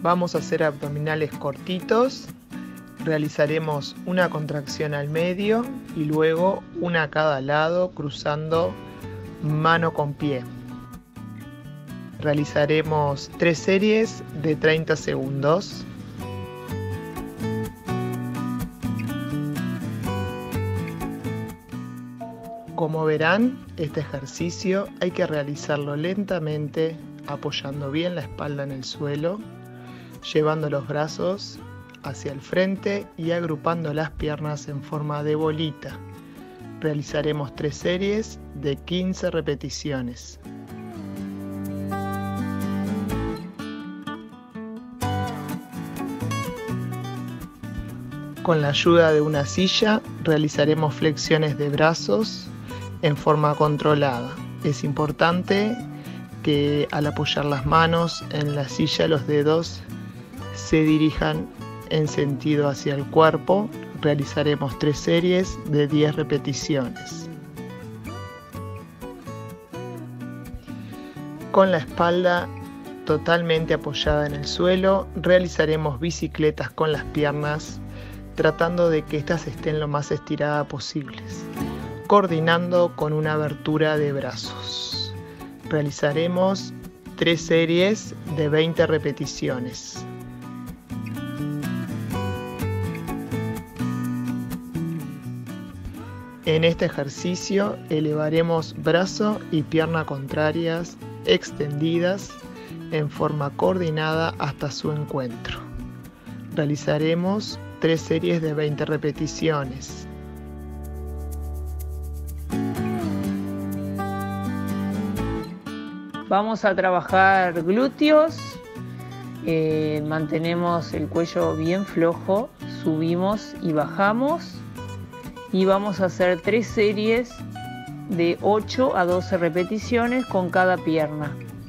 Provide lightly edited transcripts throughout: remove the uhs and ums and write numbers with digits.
Vamos a hacer abdominales cortitos. Realizaremos una contracción al medio y luego una a cada lado cruzando mano con pie. Realizaremos 3 series de 30 segundos. Como verán, este ejercicio hay que realizarlo lentamente, apoyando bien la espalda en el suelo, llevando los brazos hacia el frente y agrupando las piernas en forma de bolita. Realizaremos 3 series de 15 repeticiones. Con la ayuda de una silla realizaremos flexiones de brazos en forma controlada. Es importante que al apoyar las manos en la silla los dedos se dirijan en sentido hacia el cuerpo. Realizaremos 3 series de 10 repeticiones. Con la espalda totalmente apoyada en el suelo, realizaremos bicicletas con las piernas, tratando de que éstas estén lo más estiradas posibles, coordinando con una abertura de brazos. Realizaremos 3 series de 20 repeticiones. En este ejercicio elevaremos brazo y pierna contrarias extendidas en forma coordinada hasta su encuentro. Realizaremos 3 series de 20 repeticiones. Vamos a trabajar glúteos, mantenemos el cuello bien flojo, subimos y bajamos y vamos a hacer 3 series de 8 a 12 repeticiones con cada pierna.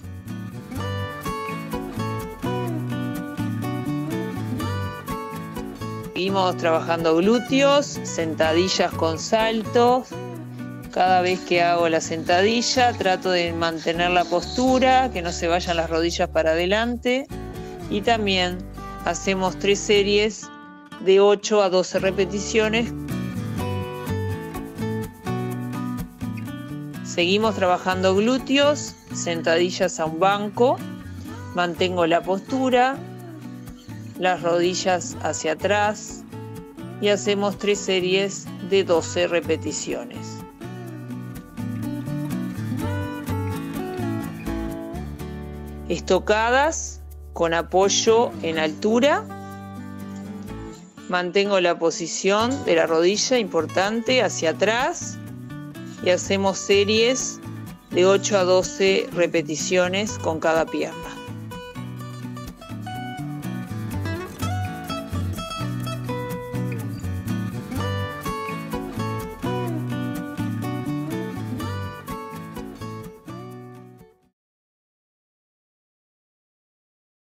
Seguimos trabajando glúteos, sentadillas con saltos. Cada vez que hago la sentadilla trato de mantener la postura, que no se vayan las rodillas para adelante. Y también hacemos 3 series de 8 a 12 repeticiones. Seguimos trabajando glúteos, sentadillas a un banco. Mantengo la postura, las rodillas hacia atrás y hacemos 3 series de 12 repeticiones. Estocadas con apoyo en altura. Mantengo la posición de la rodilla, importante, hacia atrás y hacemos series de 8 a 12 repeticiones con cada pierna.